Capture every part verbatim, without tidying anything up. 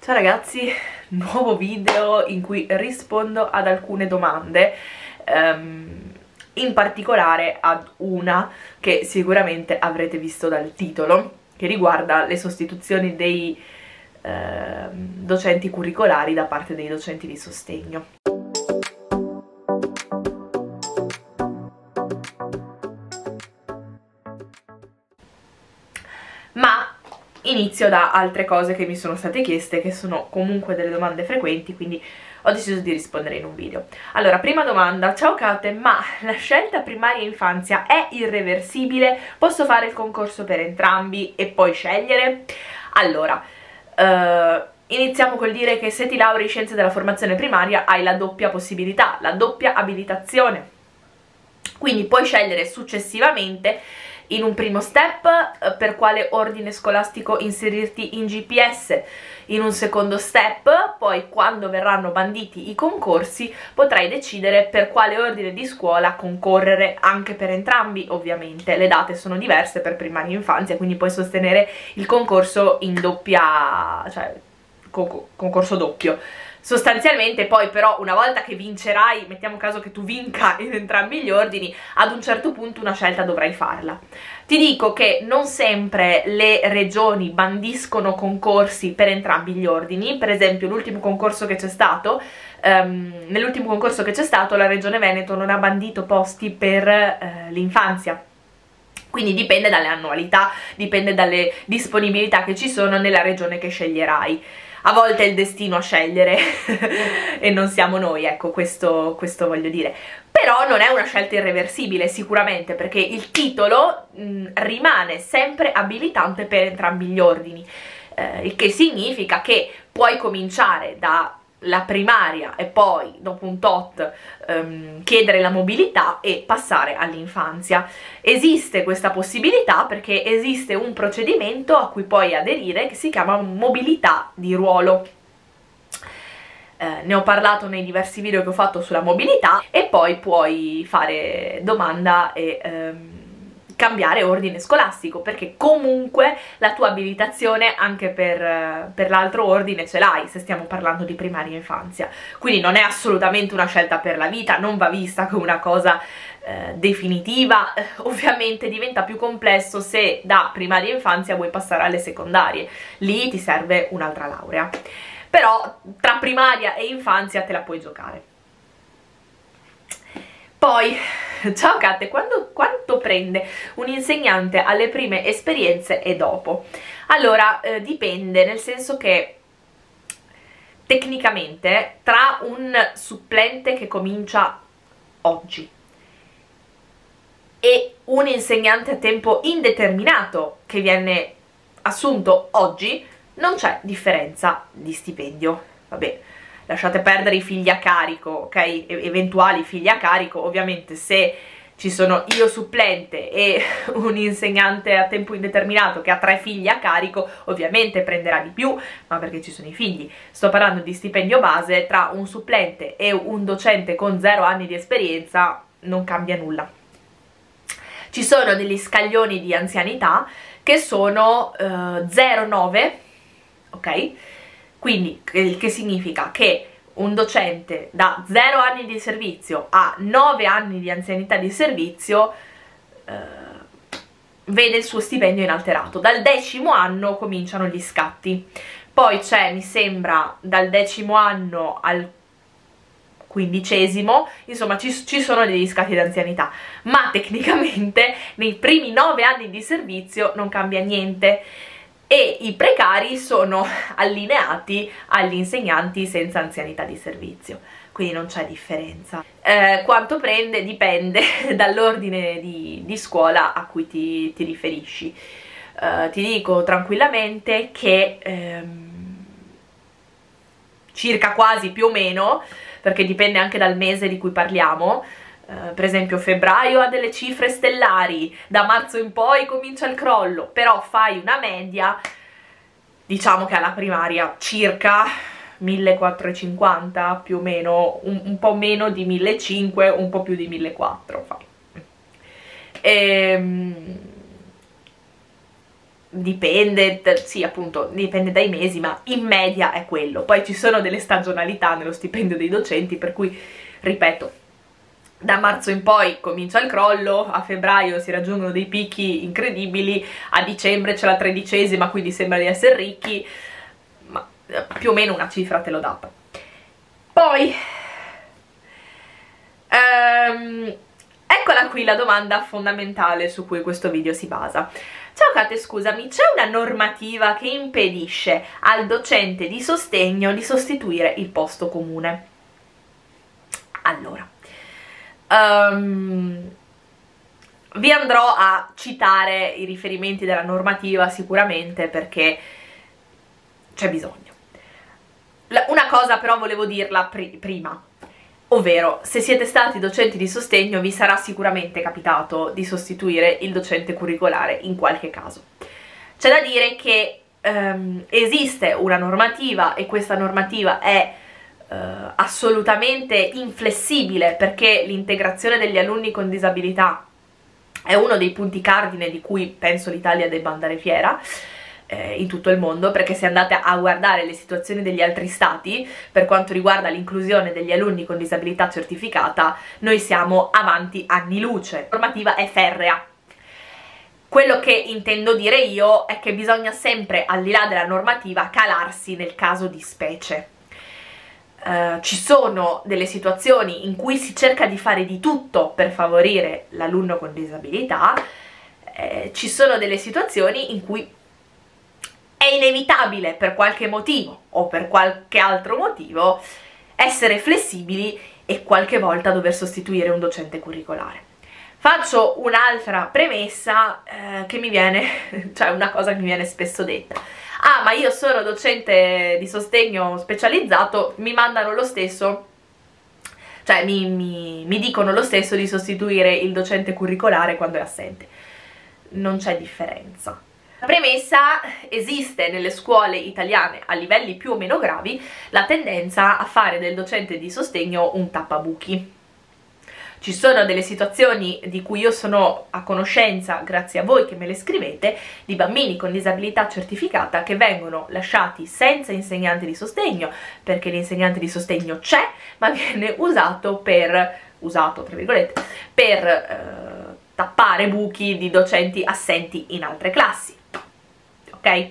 Ciao ragazzi, nuovo video in cui rispondo ad alcune domande, um, in particolare ad una che sicuramente avrete visto dal titolo, che riguarda le sostituzioni dei uh, docenti curricolari da parte dei docenti di sostegno. Ma inizio da altre cose che mi sono state chieste, che sono comunque delle domande frequenti, quindi ho deciso di rispondere in un video. Allora, prima domanda: ciao Kate, ma la scelta primaria infanzia è irreversibile? Posso fare il concorso per entrambi e poi scegliere? Allora, uh, iniziamo col dire che se ti lauri in scienze della formazione primaria hai la doppia possibilità, la doppia abilitazione, quindi puoi scegliere successivamente in un primo step per quale ordine scolastico inserirti in G P S, in un secondo step, poi quando verranno banditi i concorsi potrai decidere per quale ordine di scuola concorrere, anche per entrambi ovviamente. Le date sono diverse per primaria infanzia, quindi puoi sostenere il concorso in doppia, cioè con concorso doppio. Sostanzialmente poi però una volta che vincerai, mettiamo caso che tu vinca in entrambi gli ordini, ad un certo punto una scelta dovrai farla. Ti dico che non sempre le regioni bandiscono concorsi per entrambi gli ordini. Per esempio l'ultimo concorso che c'è stato, um, nell'ultimo concorso che c'è stato la regione Veneto non ha bandito posti per uh, l'infanzia. Quindi dipende dalle annualità, dipende dalle disponibilità che ci sono nella regione che sceglierai. A volte è il destino a scegliere e non siamo noi, ecco, questo, questo voglio dire. Però non è una scelta irreversibile sicuramente, perché il titolo mh, rimane sempre abilitante per entrambi gli ordini, eh, il che significa che puoi cominciare da la primaria e poi dopo un tot um, chiedere la mobilità e passare all'infanzia. Esiste questa possibilità perché esiste un procedimento a cui puoi aderire che si chiama mobilità di ruolo. Eh, ne ho parlato nei diversi video che ho fatto sulla mobilità, e poi puoi fare domanda e um, cambiare ordine scolastico, perché comunque la tua abilitazione anche per, per l'altro ordine ce l'hai, se stiamo parlando di primaria infanzia. Quindi non è assolutamente una scelta per la vita, non va vista come una cosa eh, definitiva. Eh, ovviamente diventa più complesso se da primaria infanzia vuoi passare alle secondarie, lì ti serve un'altra laurea, però tra primaria e infanzia te la puoi giocare. Poi, ciao Kate, quando, quanto prende un insegnante alle prime esperienze e dopo? Allora, eh, dipende, nel senso che tecnicamente tra un supplente che comincia oggi e un insegnante a tempo indeterminato che viene assunto oggi non c'è differenza di stipendio. Vabbè, lasciate perdere i figli a carico, ok? E eventuali figli a carico, ovviamente se ci sono io supplente e un insegnante a tempo indeterminato che ha tre figli a carico, ovviamente prenderà di più, ma perché ci sono i figli. Sto parlando di stipendio base, tra un supplente e un docente con zero anni di esperienza non cambia nulla. Ci sono degli scaglioni di anzianità che sono eh, zero virgola nove, ok? Quindi, il che significa che un docente da zero anni di servizio a nove anni di anzianità di servizio eh, vede il suo stipendio inalterato. Dal decimo anno cominciano gli scatti. Poi c'è, mi sembra, dal decimo anno al quindicesimo, insomma ci, ci sono degli scatti di anzianità, ma tecnicamente nei primi nove anni di servizio non cambia niente. E i precari sono allineati agli insegnanti senza anzianità di servizio, quindi non c'è differenza. Eh, quanto prende dipende dall'ordine di, di scuola a cui ti, ti riferisci. Eh, ti dico tranquillamente che ehm, circa quasi più o meno, perché dipende anche dal mese di cui parliamo. Uh, per esempio febbraio ha delle cifre stellari, da marzo in poi comincia il crollo, però fai una media, diciamo che alla primaria circa millequattrocentocinquanta più o meno, un, un po' meno di millecinquecento, un po' più di millequattrocento fai. Ehm, dipende, sì appunto, dipende dai mesi, ma in media è quello. Poi ci sono delle stagionalità nello stipendio dei docenti, per cui, ripeto, da marzo in poi comincia il crollo, a febbraio si raggiungono dei picchi incredibili, a dicembre c'è la tredicesima, quindi sembra di essere ricchi, ma più o meno una cifra te l'ho data. Poi, um, eccola qui la domanda fondamentale su cui questo video si basa. Ciao Kate, scusami, c'è una normativa che impedisce al docente di sostegno di sostituire il posto comune? Allora, um, vi andrò a citare i riferimenti della normativa sicuramente, perché c'è bisogno. La, una cosa però volevo dirla pri prima, ovvero, se siete stati docenti di sostegno vi sarà sicuramente capitato di sostituire il docente curricolare in qualche caso. C'è da dire che um, esiste una normativa, e questa normativa è uh, assolutamente inflessibile, perché l'integrazione degli alunni con disabilità è uno dei punti cardine di cui penso l'Italia debba andare fiera in tutto il mondo, perché se andate a guardare le situazioni degli altri stati per quanto riguarda l'inclusione degli alunni con disabilità certificata, noi siamo avanti anni luce. La normativa è ferrea. Quello che intendo dire io è che bisogna sempre, al di là della normativa, calarsi nel caso di specie. Uh, ci sono delle situazioni in cui si cerca di fare di tutto per favorire l'alunno con disabilità, eh, ci sono delle situazioni in cui è inevitabile, per qualche motivo o per qualche altro motivo, essere flessibili e qualche volta dover sostituire un docente curricolare. Faccio un'altra premessa eh, che mi viene, cioè una cosa che mi viene spesso detta. Ah, ma io sono docente di sostegno specializzato, mi mandano lo stesso, cioè mi, mi, mi dicono lo stesso di sostituire il docente curricolare quando è assente. Non c'è differenza. La premessa: esiste nelle scuole italiane a livelli più o meno gravi la tendenza a fare del docente di sostegno un tappabuchi. Ci sono delle situazioni di cui io sono a conoscenza, grazie a voi che me le scrivete, di bambini con disabilità certificata che vengono lasciati senza insegnante di sostegno, perché l'insegnante di sostegno c'è, ma viene usato per, usato tra virgolette, per eh, tappare buchi di docenti assenti in altre classi. Ok?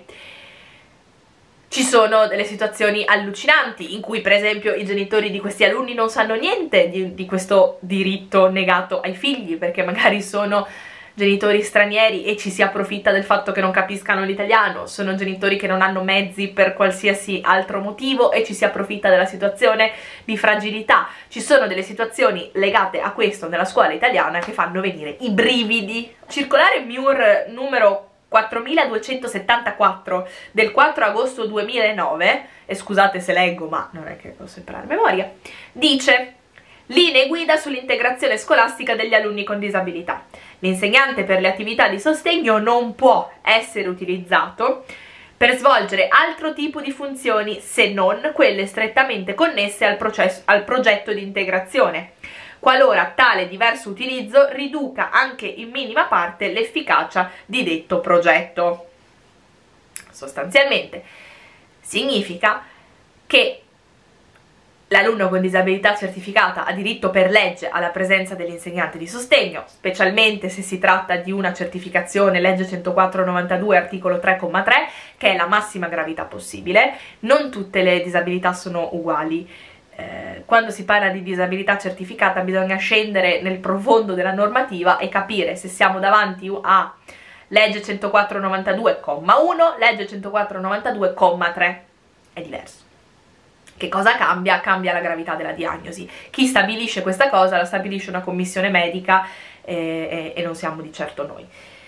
Ci sono delle situazioni allucinanti in cui, per esempio, i genitori di questi alunni non sanno niente di, di questo diritto negato ai figli, perché magari sono genitori stranieri e ci si approfitta del fatto che non capiscano l'italiano, sono genitori che non hanno mezzi per qualsiasi altro motivo e ci si approfitta della situazione di fragilità. Ci sono delle situazioni legate a questo nella scuola italiana che fanno venire i brividi. Circolare M I U R numero quattromiladuecentosettantaquattro del quattro agosto duemilanove, e scusate se leggo ma non è che posso imparare a memoria, dice: linee guida sull'integrazione scolastica degli alunni con disabilità. L'insegnante per le attività di sostegno non può essere utilizzato per svolgere altro tipo di funzioni se non quelle strettamente connesse al, processo, al progetto di integrazione, qualora tale diverso utilizzo riduca anche in minima parte l'efficacia di detto progetto. Sostanzialmente significa che l'alunno con disabilità certificata ha diritto per legge alla presenza dell'insegnante di sostegno, specialmente se si tratta di una certificazione legge centoquattro novantadue articolo tre comma tre, che è la massima gravità possibile. Non tutte le disabilità sono uguali. Eh, quando si parla di disabilità certificata bisogna scendere nel profondo della normativa e capire se siamo davanti a legge centoquattro novantadue comma uno, legge centoquattro novantadue comma tre. È diverso. Che cosa cambia? Cambia la gravità della diagnosi. Chi stabilisce questa cosa la stabilisce una commissione medica eh, e, e non siamo di certo noi.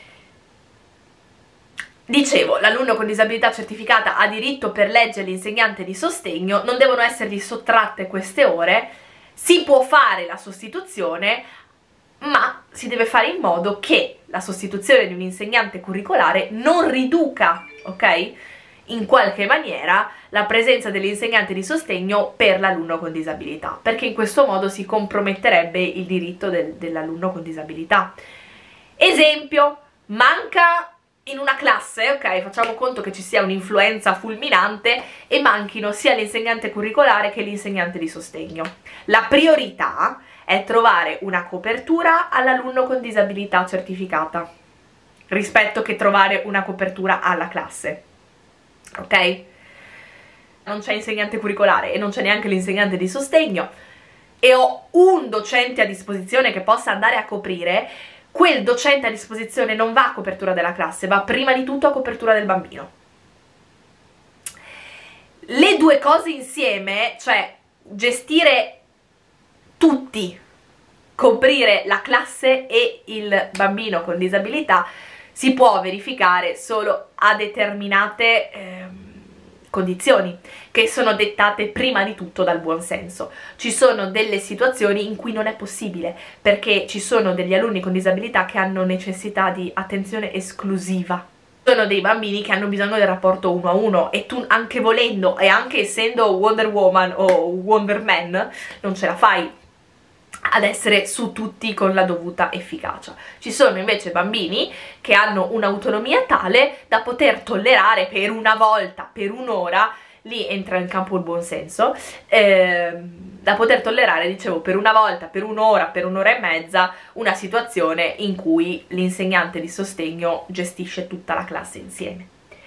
Dicevo, l'alunno con disabilità certificata ha diritto per legge all'insegnante di sostegno, non devono essergli sottratte queste ore, si può fare la sostituzione, ma si deve fare in modo che la sostituzione di un insegnante curricolare non riduca, ok? In qualche maniera la presenza dell'insegnante di sostegno per l'alunno con disabilità, perché in questo modo si comprometterebbe il diritto del, dell'alunno con disabilità. Esempio, manca in una classe, ok, facciamo conto che ci sia un'influenza fulminante e manchino sia l'insegnante curricolare che l'insegnante di sostegno. La priorità è trovare una copertura all'alunno con disabilità certificata, rispetto che trovare una copertura alla classe, ok? Non c'è insegnante curricolare e non c'è neanche l'insegnante di sostegno e ho un docente a disposizione che possa andare a coprire. Quel docente a disposizione non va a copertura della classe, va prima di tutto a copertura del bambino. Le due cose insieme, cioè gestire tutti, coprire la classe e il bambino con disabilità, si può verificare solo a determinate eh, condizioni che sono dettate prima di tutto dal buonsenso. Ci sono delle situazioni in cui non è possibile, perché ci sono degli alunni con disabilità che hanno necessità di attenzione esclusiva. Sono dei bambini che hanno bisogno del rapporto uno a uno e tu, anche volendo e anche essendo Wonder Woman o Wonder Man, non ce la fai ad essere su tutti con la dovuta efficacia. Ci sono invece bambini che hanno un'autonomia tale da poter tollerare per una volta, per un'ora, lì entra in campo il buonsenso, eh, da poter tollerare, dicevo, per una volta, per un'ora, per un'ora e mezza, una situazione in cui l'insegnante di sostegno gestisce tutta la classe insieme.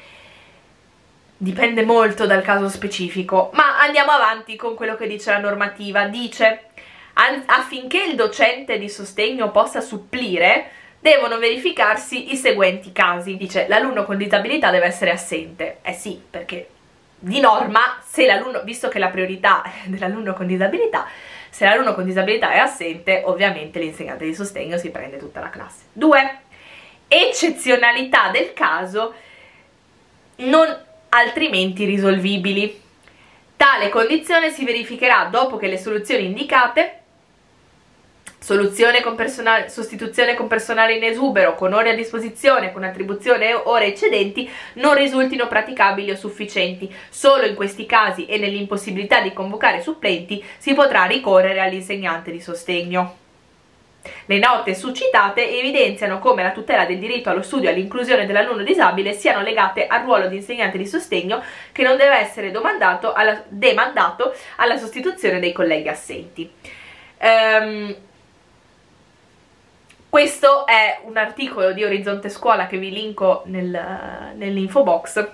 Dipende molto dal caso specifico, ma andiamo avanti con quello che dice la normativa. Dice: affinché il docente di sostegno possa supplire, devono verificarsi i seguenti casi. Dice: l'alunno con disabilità deve essere assente. Eh sì, perché di norma, se l'alunno, visto che la priorità è dell'alunno con disabilità, se l'alunno con disabilità è assente, ovviamente l'insegnante di sostegno si prende tutta la classe. Due, eccezionalità del caso non altrimenti risolvibili. Tale condizione si verificherà dopo che le soluzioni indicate, soluzione con personale, sostituzione con personale in esubero, con ore a disposizione, con attribuzione ore eccedenti, non risultino praticabili o sufficienti. Solo in questi casi e nell'impossibilità di convocare supplenti si potrà ricorrere all'insegnante di sostegno. Le note succitate evidenziano come la tutela del diritto allo studio e all'inclusione dell'alunno disabile siano legate al ruolo di insegnante di sostegno, che non deve essere domandato alla, demandato alla sostituzione dei colleghi assenti. Um, Questo è un articolo di Orizzonte Scuola che vi linko nel, nell'info box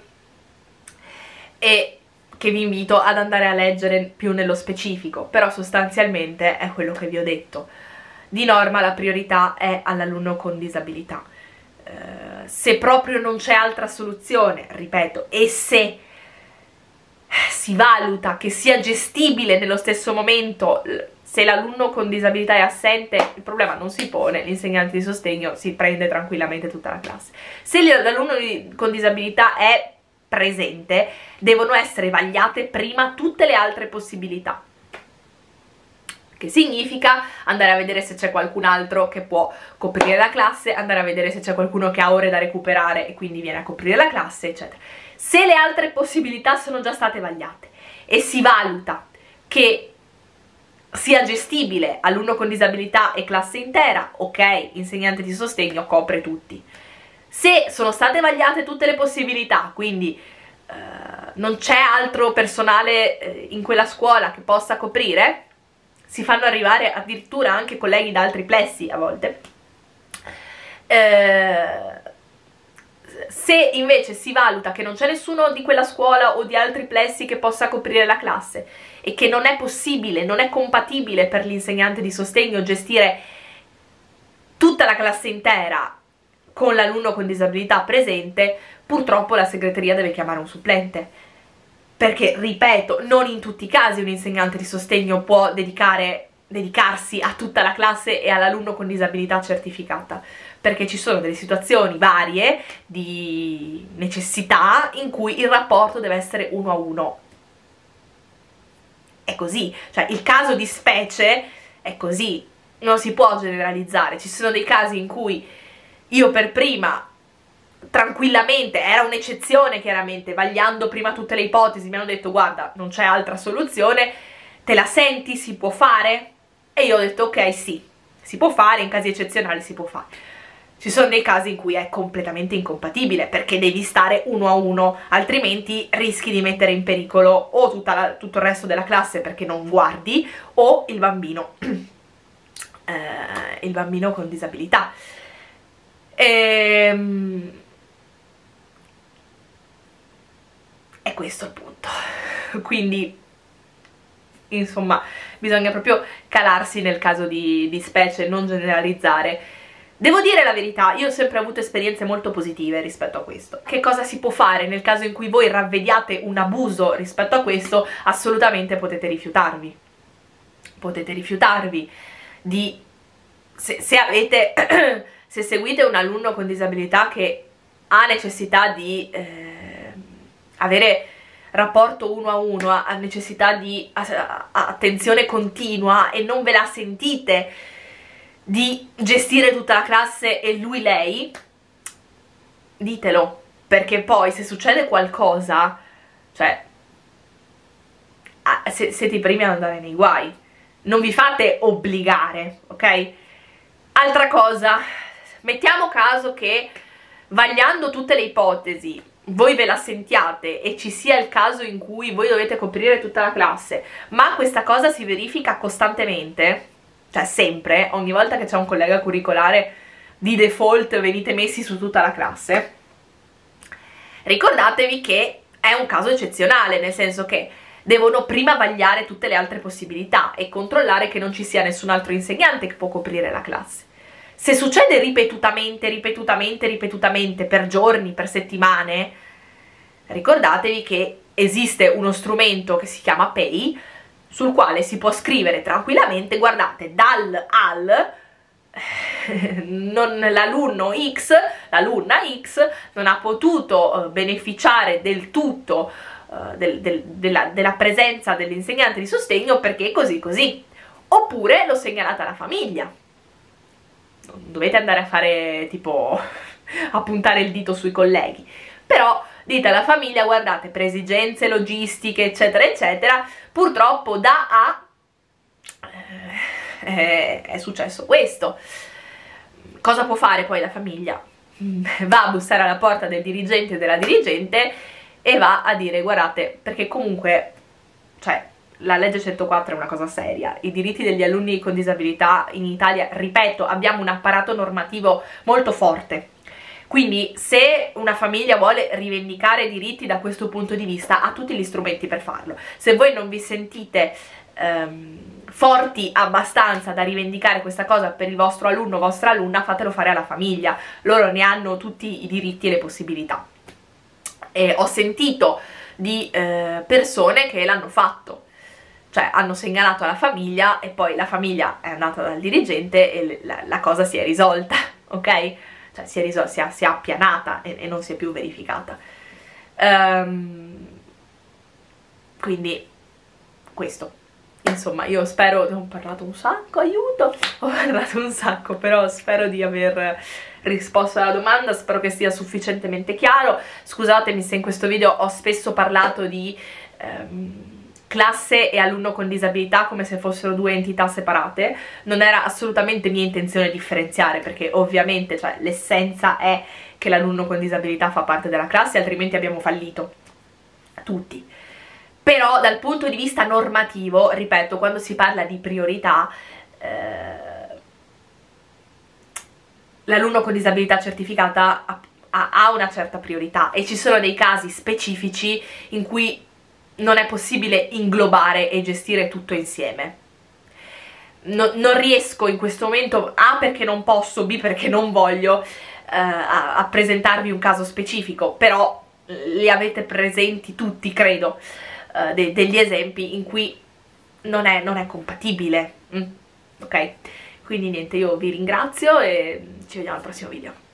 e che vi invito ad andare a leggere più nello specifico, però sostanzialmente è quello che vi ho detto. Di norma la priorità è all'alunno con disabilità. Eh, se proprio non c'è altra soluzione, ripeto, e se si valuta che sia gestibile nello stesso momento, se l'alunno con disabilità è assente, il problema non si pone, l'insegnante di sostegno si prende tranquillamente tutta la classe. Se l'alunno con disabilità è presente, devono essere vagliate prima tutte le altre possibilità, che significa andare a vedere se c'è qualcun altro che può coprire la classe, andare a vedere se c'è qualcuno che ha ore da recuperare e quindi viene a coprire la classe, eccetera. Se le altre possibilità sono già state vagliate e si valuta che sia gestibile alunno con disabilità e classe intera, ok, insegnante di sostegno copre tutti. Se sono state vagliate tutte le possibilità, quindi eh, non c'è altro personale eh, in quella scuola che possa coprire, si fanno arrivare addirittura anche colleghi da altri plessi a volte. Eh, se invece si valuta che non c'è nessuno di quella scuola o di altri plessi che possa coprire la classe e che non è possibile, non è compatibile per l'insegnante di sostegno gestire tutta la classe intera con l'alunno con disabilità presente, purtroppo la segreteria deve chiamare un supplente. Perché, ripeto, non in tutti i casi un insegnante di sostegno può dedicare, dedicarsi a tutta la classe e all'alunno con disabilità certificata, perché ci sono delle situazioni varie di necessità in cui il rapporto deve essere uno a uno. È così, cioè il caso di specie è così, non si può generalizzare. Ci sono dei casi in cui io per prima tranquillamente, era un'eccezione chiaramente, vagliando prima tutte le ipotesi, mi hanno detto guarda non c'è altra soluzione, te la senti, si può fare? E io ho detto ok sì, si può fare, in casi eccezionali si può fare. Ci sono dei casi in cui è completamente incompatibile, perché devi stare uno a uno, altrimenti rischi di mettere in pericolo o tutta la, tutto il resto della classe perché non guardi, o il bambino, eh, il bambino con disabilità. Ehm... È questo il punto. Quindi, insomma, bisogna proprio calarsi nel caso di, di specie, non generalizzare. Devo dire la verità, io ho sempre avuto esperienze molto positive rispetto a questo. Che cosa si può fare nel caso in cui voi ravvediate un abuso rispetto a questo? Assolutamente potete rifiutarvi. Potete rifiutarvi di... Se, se avete... se seguite un alunno con disabilità che ha necessità di eh, avere rapporto uno a uno, ha necessità di a, a, attenzione continua e non ve la sentite di gestire tutta la classe e lui lei, ditelo, perché poi se succede qualcosa, cioè se, siete i primi ad andare nei guai, non vi fate obbligare, ok? Altra cosa, mettiamo caso che vagliando tutte le ipotesi voi ve la sentiate e ci sia il caso in cui voi dovete coprire tutta la classe, ma questa cosa si verifica costantemente, cioè sempre, ogni volta che c'è un collega curricolare di default venite messi su tutta la classe, ricordatevi che è un caso eccezionale, nel senso che devono prima vagliare tutte le altre possibilità e controllare che non ci sia nessun altro insegnante che può coprire la classe. Se succede ripetutamente, ripetutamente, ripetutamente, per giorni, per settimane, ricordatevi che esiste uno strumento che si chiama Pay, sul quale si può scrivere tranquillamente, guardate, dal al, l'alunno X, l'alunna X non ha potuto uh, beneficiare del tutto uh, del, del, della, della presenza dell'insegnante di sostegno perché così così. Oppure lo segnalate alla famiglia. Non dovete andare a fare tipo a puntare il dito sui colleghi, però dite alla famiglia, guardate, per esigenze logistiche eccetera eccetera, purtroppo da A eh, è successo questo. Cosa può fare poi la famiglia? Va a bussare alla porta del dirigente o della dirigente e va a dire, guardate, perché comunque, cioè, la legge centoquattro è una cosa seria, i diritti degli alunni con disabilità in Italia, ripeto, abbiamo un apparato normativo molto forte, quindi se una famiglia vuole rivendicare diritti da questo punto di vista ha tutti gli strumenti per farlo. Se voi non vi sentite ehm, forti abbastanza da rivendicare questa cosa per il vostro alunno o vostra alunna, fatelo fare alla famiglia, loro ne hanno tutti i diritti e le possibilità. E ho sentito di eh, persone che l'hanno fatto, cioè hanno segnalato alla famiglia e poi la famiglia è andata dal dirigente e la, la cosa si è risolta, ok? Cioè si è, risol si è, si è appianata e, e non si è più verificata. Um, quindi questo, insomma, io spero, ho parlato un sacco, aiuto, ho parlato un sacco, però spero di aver risposto alla domanda, spero che sia sufficientemente chiaro. Scusatemi se in questo video ho spesso parlato di um, classe e alunno con disabilità come se fossero due entità separate, non era assolutamente mia intenzione differenziare, perché ovviamente, cioè, l'essenza è che l'alunno con disabilità fa parte della classe, altrimenti abbiamo fallito tutti. Però dal punto di vista normativo, ripeto, quando si parla di priorità, eh, l'alunno con disabilità certificata ha, ha una certa priorità e ci sono dei casi specifici in cui non è possibile inglobare e gestire tutto insieme. No, non riesco in questo momento, A perché non posso, B perché non voglio, eh, a, a presentarvi un caso specifico, però li avete presenti tutti, credo, eh, de degli esempi in cui non è, non è compatibile. Mm? Ok? Quindi niente, io vi ringrazio e ci vediamo al prossimo video.